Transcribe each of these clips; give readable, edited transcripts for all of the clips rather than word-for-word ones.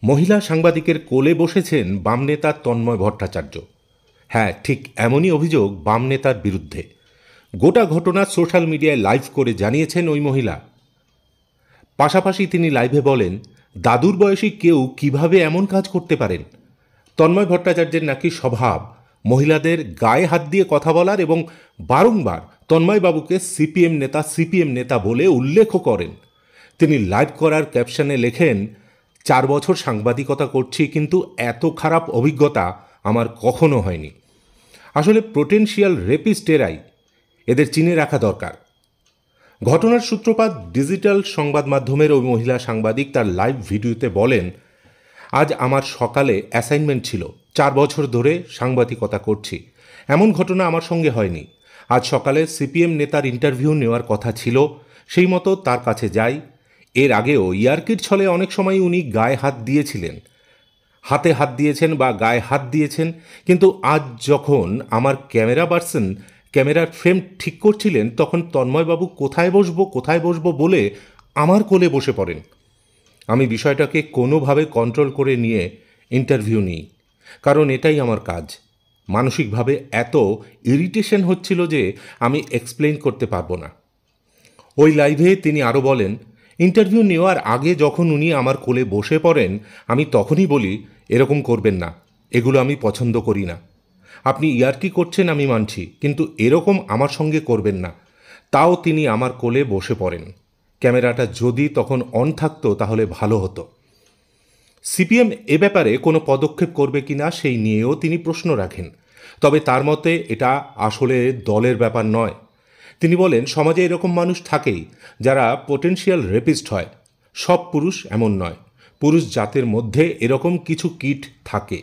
মহিলা সাংবাদিকের কোলে বসেছেন বাম নেতা তন্ময় ভট্টাচার্য। হ্যাঁ, ঠিক এমনই অভিযোগ বাম নেতার বিরুদ্ধে। গোটা ঘটনা সোশ্যাল মিডিয়ায় লাইভ করে জানিয়েছেন ওই মহিলা। পাশাপাশি তিনি লাইভে বলেন, দাদুর বয়সী কেউ কিভাবে এমন কাজ করতে পারেন। তন্ময় ভট্টাচার্যের নাকি স্বভাব মহিলাদের গায়ে হাত দিয়ে কথা বলার এবং বারংবার তন্ময়বাবুকে সিপিএম নেতা বলে উল্লেখও করেন। তিনি লাইভ করার ক্যাপশনে লেখেন, 4 বছর সাংবাদিকতা করছি, কিন্তু এত খারাপ অভিজ্ঞতা আমার কখনো হয়নি। আসলে পোটেনশিয়াল রেপিস্ট এরাই, এদের চিনে রাখা দরকার। ঘটনার সূত্রপাত ডিজিটাল সংবাদ মাধ্যমের ওই মহিলা সাংবাদিক তার লাইভ ভিডিওতে বলেন, আজ আমার সকালে অ্যাসাইনমেন্ট ছিল, 4 বছর ধরে সাংবাদিকতা করছি, এমন ঘটনা আমার সঙ্গে হয়নি। আজ সকালে সিপিএম নেতার ইন্টারভিউ নেওয়ার কথা ছিল, সেই মতো তার কাছে যাই। এর আগেও ইয়ার্কির ছলে অনেক সময় উনি গায়ে হাত দিয়েছিলেন, হাতে হাত দিয়েছেন বা গায়ে হাত দিয়েছেন, কিন্তু আজ যখন আমার ক্যামেরার ফ্রেম ঠিক করছিলেন, তখন তন্ময়বাবু কোথায় বসবো বলে আমার কোলে বসে পড়েন। আমি বিষয়টাকে কোনোভাবে কন্ট্রোল করে নিয়ে ইন্টারভিউ নিই, কারণ এটাই আমার কাজ। মানসিকভাবে এত ইরিটেশন হচ্ছিল যে আমি এক্সপ্লেইন করতে পারবো না। ওই লাইভে তিনি আরও বলেন, ইন্টারভিউ নেওয়ার আগে যখন উনি আমার কোলে বসে পড়েন, আমি তখনই বলি, এরকম করবেন না, এগুলো আমি পছন্দ করি না। আপনি ইয়ার্কি করছেন আমি মানছি, কিন্তু এরকম আমার সঙ্গে করবেন না। তাও তিনি আমার কোলে বসে পড়েন। ক্যামেরাটা যদি তখন অন থাকতো তাহলে ভালো হতো। সিপিএম এ ব্যাপারে কোনো পদক্ষেপ করবে কিনা সেই নিয়েও তিনি প্রশ্ন রাখেন। তবে তার মতে এটা আসলে দলের ব্যাপার নয়। তিনি বলেন, সমাজে এরকম মানুষ থাকেই যারা পোটেনশিয়াল রেপিস্ট হয়। সব পুরুষ এমন নয়, পুরুষ জাতের মধ্যে এরকম কিছু কীট থাকে।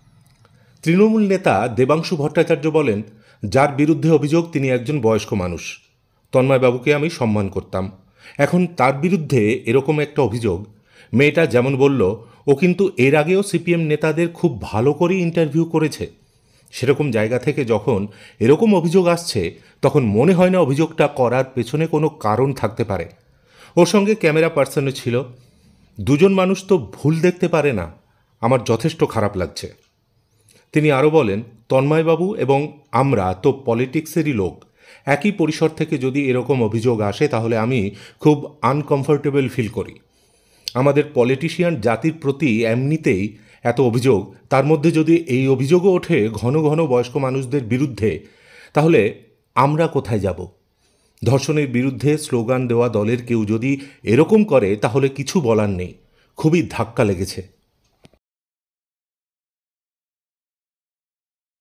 তৃণমূল নেতা দেবাংশু ভট্টাচার্য বলেন, যার বিরুদ্ধে অভিযোগ তিনি একজন বয়স্ক মানুষ। তন্ময়বাবুকে আমি সম্মান করতাম, এখন তার বিরুদ্ধে এরকম একটা অভিযোগ। মেয়েটা যেমন বলল, ও কিন্তু এর আগেও সিপিএম নেতাদের খুব ভালো করে ইন্টারভিউ করেছে। সেরকম জায়গা থেকে যখন এরকম অভিযোগ আসছে, তখন মনে হয় না অভিযোগটা করার পেছনে কোনো কারণ থাকতে পারে। ওর সঙ্গে ক্যামেরা পার্সনও ছিল। দুজন মানুষ তো ভুল দেখতে পারে না। আমার যথেষ্ট খারাপ লাগছে। তিনি আরও বলেন, তন্ময়বাবু এবং আমরা তো পলিটিক্সেরই লোক। একই পরিসর থেকে যদি এরকম অভিযোগ আসে তাহলে আমি খুব আনকমফোর্টেবল ফিল করি। আমাদের পলিটিশিয়ান জাতির প্রতি এমনিতেই এত অভিযোগ, তার মধ্যে যদি এই অভিযোগও ওঠে ঘন ঘন বয়স্ক মানুষদের বিরুদ্ধে, তাহলে আমরা কোথায় যাব? ধর্ষণের বিরুদ্ধে স্লোগান দেওয়া দলের কেউ যদি এরকম করে তাহলে কিছু বলার নেই। খুবই ধাক্কা লেগেছে।